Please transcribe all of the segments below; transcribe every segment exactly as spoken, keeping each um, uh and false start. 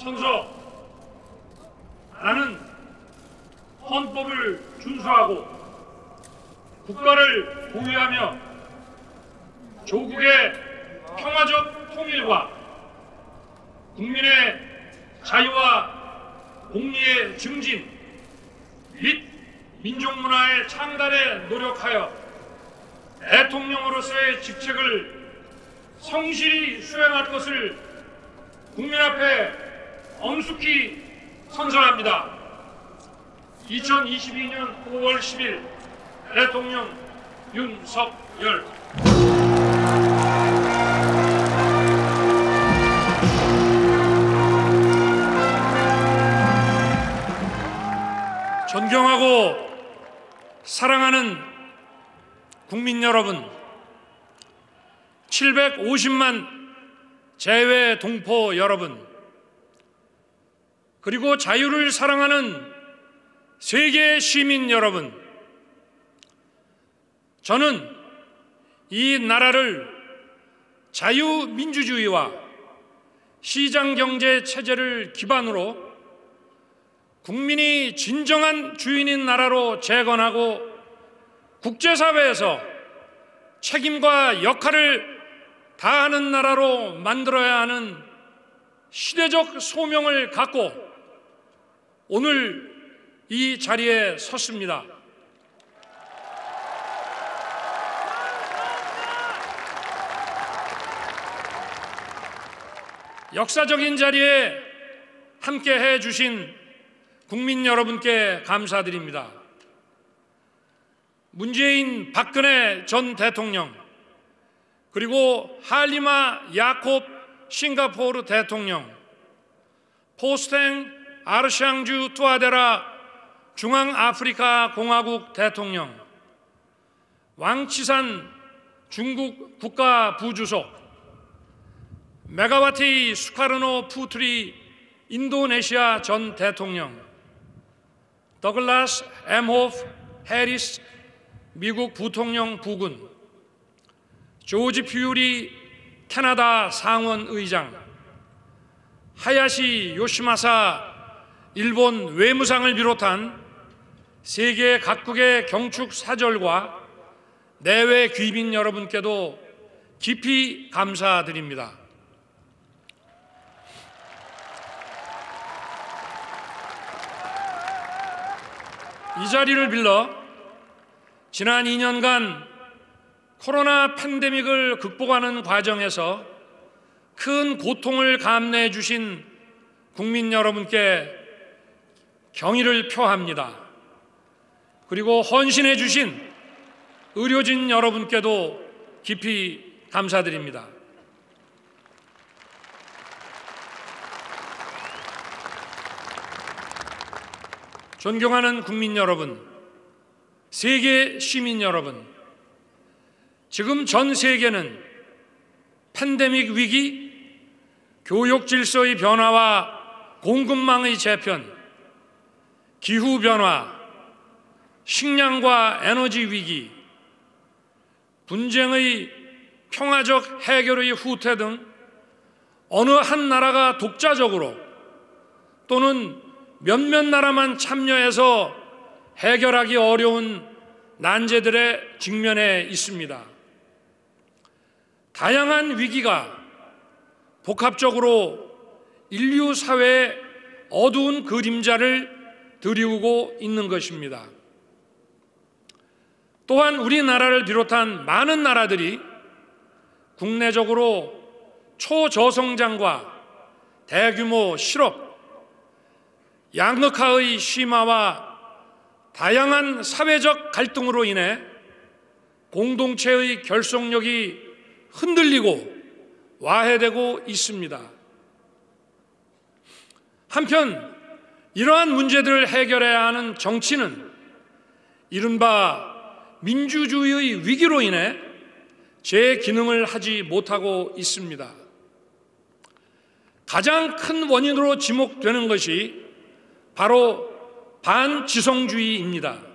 선서, 나는 헌법을 준수하고 국가를 보유하며 조국의 평화적 통일과 국민의 자유와 공리의 증진 및 민족문화의 창달에 노력하여 대통령으로서의 직책을 성실히 수행할 것을 국민 앞에 엄숙히 선서합니다. 이천이십이 년 오월 십일 대통령 윤석열. 존경하고 사랑하는 국민 여러분, 칠백오십만 재외 동포 여러분, 그리고 자유를 사랑하는 세계 시민 여러분, 저는 이 나라를 자유민주주의와 시장경제 체제를 기반으로 국민이 진정한 주인인 나라로 재건하고 국제사회에서 책임과 역할을 다하는 나라로 만들어야 하는 시대적 소명을 갖고 오늘 이 자리에 섰습니다. 역사적인 자리에 함께 해주신 국민 여러분께 감사드립니다. 문재인 박근혜 전 대통령, 그리고 할리마 야콥 싱가포르 대통령, 포스탱 아르샹주 투아데라 중앙아프리카 공화국 대통령, 왕치산 중국 국가부주석, 메가와티 수카르노 푸트리 인도네시아 전 대통령, 더글라스 엠호프 해리스 미국 부통령 부군, 조지 퓨리 캐나다 상원의장, 하야시 요시마사 일본 외무상을 비롯한 세계 각국의 경축 사절과 내외 귀빈 여러분께도 깊이 감사드립니다. 이 자리를 빌러 지난 이 년간 코로나 팬데믹을 극복하는 과정에서 큰 고통을 감내해 주신 국민 여러분께 경의를 표합니다. 그리고 헌신해 주신 의료진 여러분께도 깊이 감사드립니다. 존경하는 국민 여러분, 세계 시민 여러분, 지금 전 세계는 팬데믹 위기, 교육 질서의 변화와 공급망의 재편, 기후변화, 식량과 에너지 위기, 분쟁의 평화적 해결의 후퇴 등 어느 한 나라가 독자적으로 또는 몇몇 나라만 참여해서 해결하기 어려운 난제들에 직면해 있습니다. 다양한 위기가 복합적으로 인류 사회의 어두운 그림자를 드리우고 있는 것입니다. 또한 우리나라를 비롯한 많은 나라들이 국내적으로 초저성장과 대규모 실업, 양극화의 심화와 다양한 사회적 갈등으로 인해 공동체의 결속력이 흔들리고 와해되고 있습니다. 한편 이러한 문제들을 해결해야 하는 정치는 이른바 민주주의의 위기로 인해 제 기능을 하지 못하고 있습니다. 가장 큰 원인으로 지목되는 것이 바로 반지성주의입니다.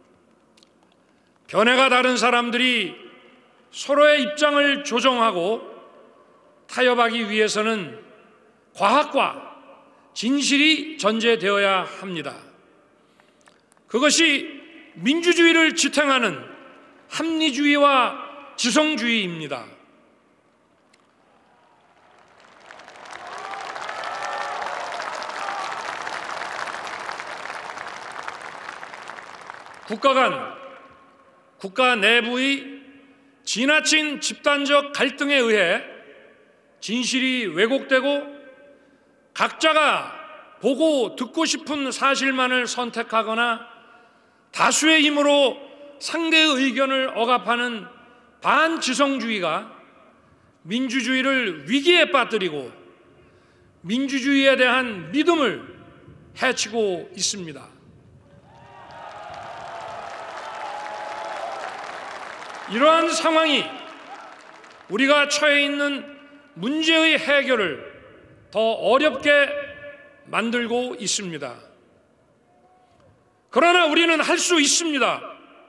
견해가 다른 사람들이 서로의 입장을 조정하고 타협하기 위해서는 과학과 진실이 전제되어야 합니다. 그것이 민주주의를 지탱하는 합리주의와 지성주의입니다. 국가 간, 국가 내부의 지나친 집단적 갈등에 의해 진실이 왜곡되고 각자가 보고 듣고 싶은 사실만을 선택하거나 다수의 힘으로 상대의 의견을 억압하는 반지성주의가 민주주의를 위기에 빠뜨리고 민주주의에 대한 믿음을 해치고 있습니다. 이러한 상황이 우리가 처해 있는 문제의 해결을 더 어렵게 만들고 있습니다. 그러나 우리는 할 수 있습니다.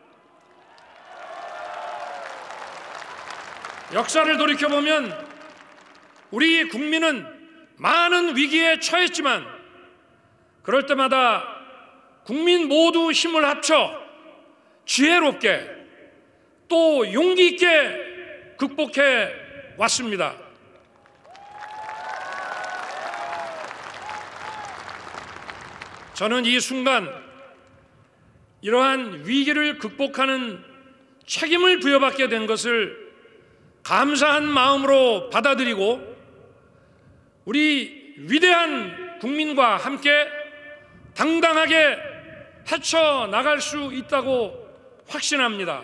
역사를 돌이켜보면 우리 국민은 많은 위기에 처했지만 그럴 때마다 국민 모두 힘을 합쳐 지혜롭게 또 용기 있게 극복해 왔습니다. 저는 이 순간 이러한 위기를 극복하는 책임을 부여받게 된 것을 감사한 마음으로 받아들이고 우리 위대한 국민과 함께 당당하게 헤쳐나갈 수 있다고 확신합니다.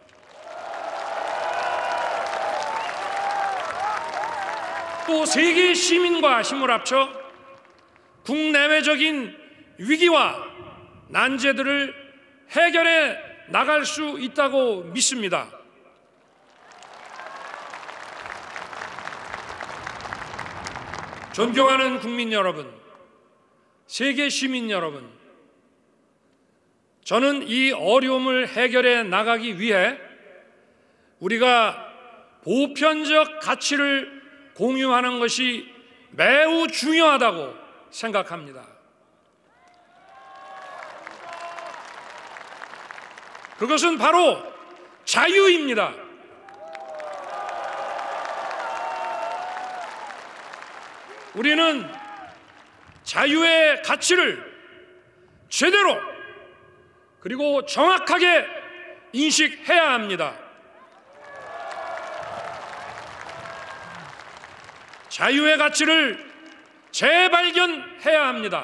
또 세계 시민과 힘을 합쳐 국내외적인 위기와 난제들을 해결해 나갈 수 있다고 믿습니다. 존경하는 국민 여러분, 세계 시민 여러분, 저는 이 어려움을 해결해 나가기 위해 우리가 보편적 가치를 공유하는 것이 매우 중요하다고 생각합니다. 그것은 바로 자유입니다. 우리는 자유의 가치를 제대로 그리고 정확하게 인식해야 합니다. 자유의 가치를 재발견해야 합니다.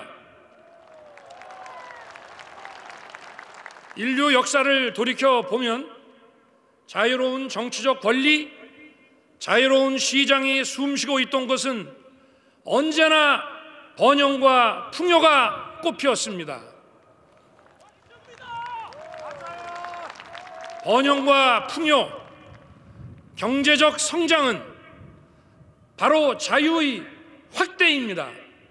인류 역사를 돌이켜보면 자유로운 정치적 권리, 자유로운 시장이 숨쉬고 있던 것은 언제나 번영과 풍요가 꽃피었습니다. 번영과 풍요, 경제적 성장은 바로 자유의 확대입니다.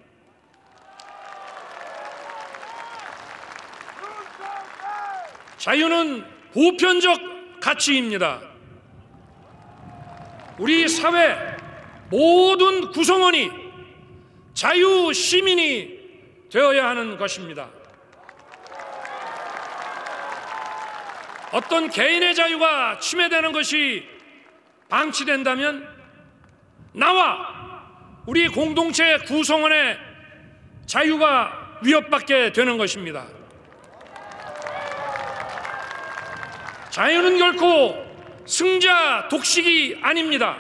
자유는 보편적 가치입니다. 우리 사회 모든 구성원이 자유 시민이 되어야 하는 것입니다. 어떤 개인의 자유가 침해되는 것이 방치된다면 나와 우리 공동체 구성원의 자유가 위협받게 되는 것입니다. 자유는 결코 승자 독식이 아닙니다.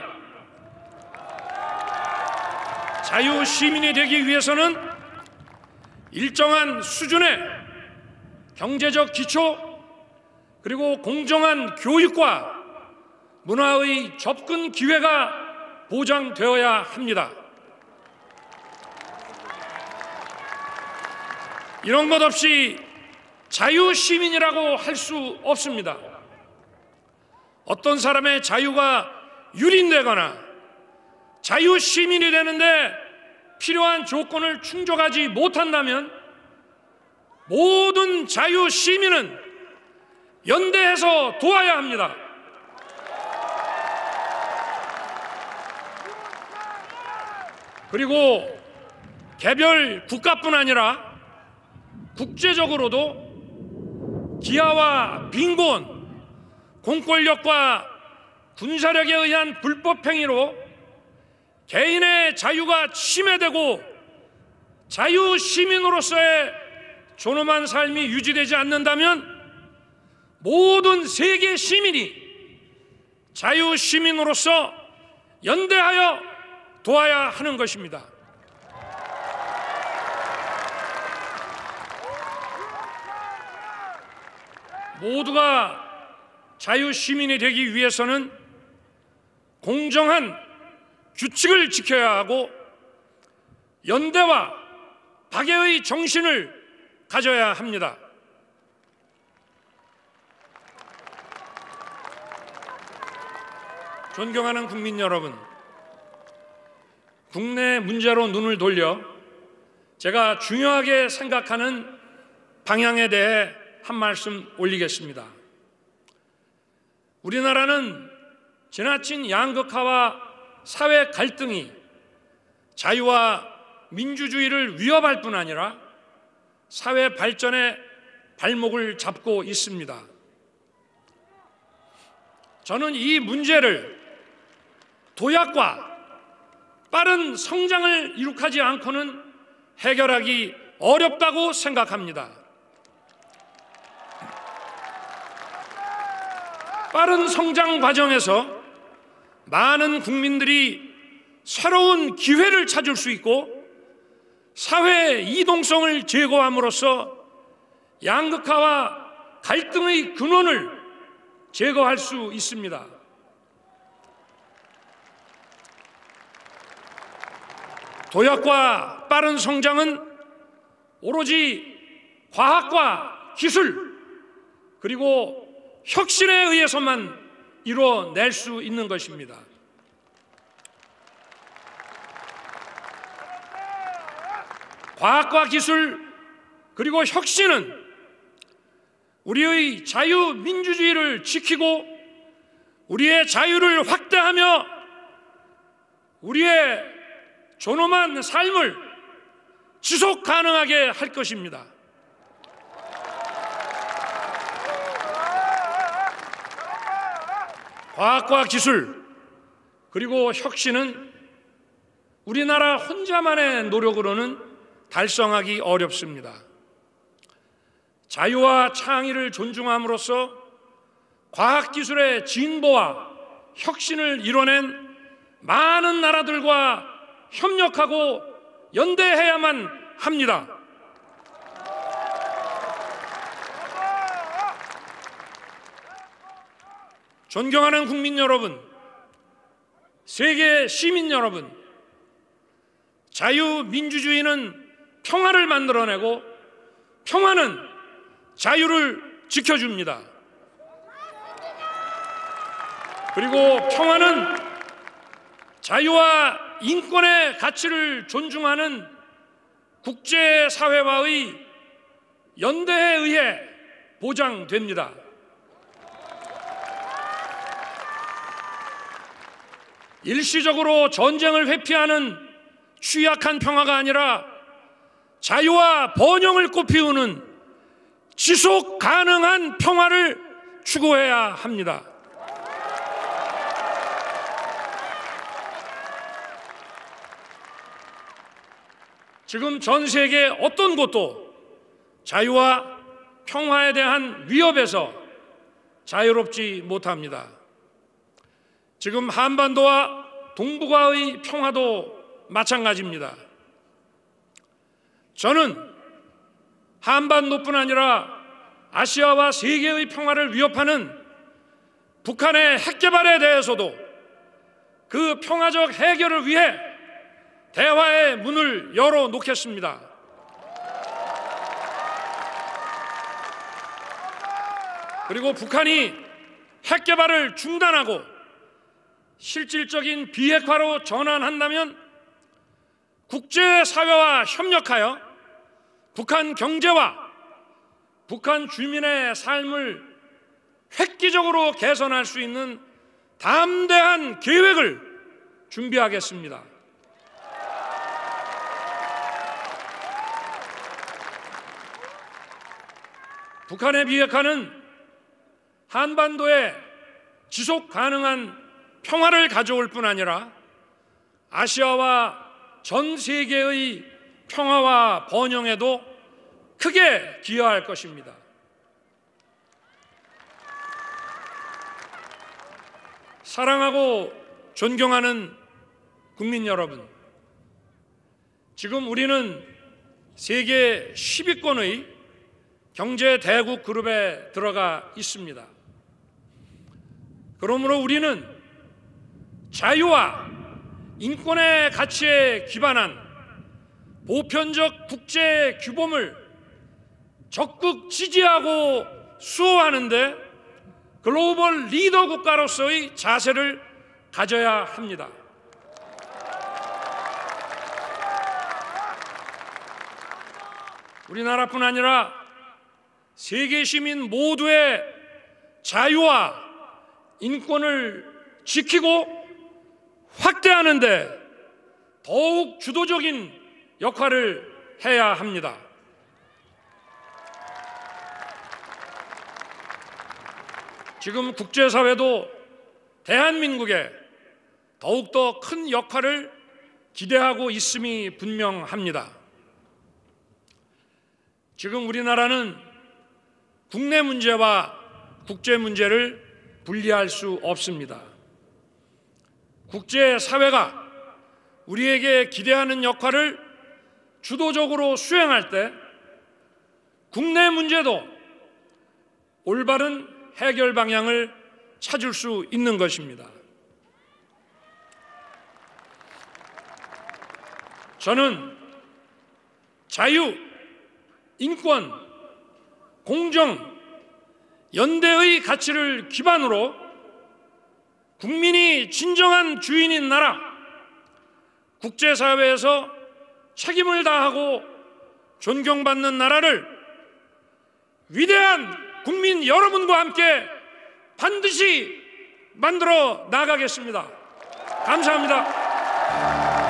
자유 시민이 되기 위해서는 일정한 수준의 경제적 기초 그리고 공정한 교육과 문화의 접근 기회가 보장되어야 합니다. 이런 것 없이 자유 시민이라고 할 수 없습니다. 어떤 사람의 자유가 유린되거나 자유 시민이 되는데 필요한 조건을 충족하지 못한다면 모든 자유 시민은 연대해서 도와야 합니다. 그리고 개별 국가뿐 아니라 국제적으로도 기아와 빈곤, 공권력과 군사력에 의한 불법 행위로 개인의 자유가 침해되고 자유시민으로서의 존엄한 삶이 유지되지 않는다면 모든 세계 시민이 자유시민으로서 연대하여 도와야 하는 것입니다. 모두가 자유시민이 되기 위해서는 공정한 규칙을 지켜야 하고 연대와 박애의 정신을 가져야 합니다. 존경하는 국민 여러분, 국내 문제로 눈을 돌려 제가 중요하게 생각하는 방향에 대해 한 말씀 올리겠습니다. 우리나라는 지나친 양극화와 사회 갈등이 자유와 민주주의를 위협할 뿐 아니라 사회 발전의 발목을 잡고 있습니다. 저는 이 문제를 도약과 빠른 성장을 이룩하지 않고는 해결하기 어렵다고 생각합니다. 빠른 성장 과정에서 많은 국민들이 새로운 기회를 찾을 수 있고 사회 이동성을 제거함으로써 양극화와 갈등의 근원을 제거할 수 있습니다. 도약과 빠른 성장은 오로지 과학과 기술 그리고 혁신에 의해서만 이루어낼 수 있는 것입니다. 과학과 기술 그리고 혁신은 우리의 자유민주주의를 지키고 우리의 자유를 확대하며 우리의 존엄한 삶을 지속 가능하게 할 것입니다. 과학과 기술 그리고 혁신은 우리나라 혼자만의 노력으로는 달성하기 어렵습니다. 자유와 창의를 존중함으로써 과학기술의 진보와 혁신을 이뤄낸 많은 나라들과 협력하고 연대해야만 합니다. 존경하는 국민 여러분, 세계 시민 여러분, 자유민주주의는 평화를 만들어내고 평화는 자유를 지켜줍니다. 그리고 평화는 자유와 인권의 가치를 존중하는 국제사회와의 연대에 의해 보장됩니다. 일시적으로 전쟁을 회피하는 취약한 평화가 아니라 자유와 번영을 꽃피우는 지속 가능한 평화를 추구해야 합니다. 지금 전 세계 어떤 곳도 자유와 평화에 대한 위협에서 자유롭지 못합니다. 지금 한반도와 동북아의 평화도 마찬가지입니다. 저는 한반도뿐 아니라 아시아와 세계의 평화를 위협하는 북한의 핵 개발에 대해서도 그 평화적 해결을 위해 대화의 문을 열어놓겠습니다. 그리고 북한이 핵 개발을 중단하고 실질적인 비핵화로 전환한다면 국제사회와 협력하여 북한 경제와 북한 주민의 삶을 획기적으로 개선할 수 있는 담대한 계획을 준비하겠습니다. 북한의 비핵화는 한반도에 지속 가능한 평화를 가져올 뿐 아니라 아시아와 전 세계의 평화와 번영에도 크게 기여할 것입니다. 사랑하고 존경하는 국민 여러분, 지금 우리는 세계 십 위권의 경제 대국 그룹에 들어가 있습니다. 그러므로 우리는 자유와 인권의 가치에 기반한 보편적 국제 규범을 적극 지지하고 수호하는 데 글로벌 리더 국가로서의 자세를 가져야 합니다. 우리나라뿐 아니라 세계 시민 모두의 자유와 인권을 지키고 확대하는 데 더욱 주도적인 역할을 해야 합니다. 지금 국제사회도 대한민국에 더욱더 큰 역할을 기대하고 있음이 분명합니다. 지금 우리나라는 국내 문제와 국제 문제를 분리할 수 없습니다. 국제사회가 우리에게 기대하는 역할을 주도적으로 수행할 때 국내 문제도 올바른 해결 방향을 찾을 수 있는 것입니다. 저는 자유, 인권, 공정, 연대의 가치를 기반으로 국민이 진정한 주인인 나라, 국제사회에서 책임을 다하고 존경받는 나라를 위대한 국민 여러분과 함께 반드시 만들어 나가겠습니다. 감사합니다.